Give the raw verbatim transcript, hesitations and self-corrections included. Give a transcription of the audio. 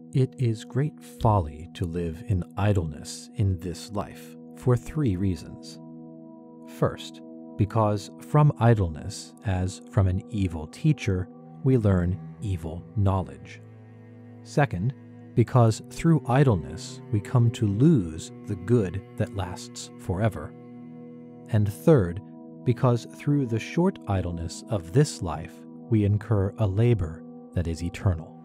It is great folly to live in idleness in this life, for three reasons. First, because from idleness, as from an evil teacher, we learn evil knowledge. Second, because through idleness we come to lose the good that lasts forever. And third, because through the short idleness of this life we incur a labor that is eternal.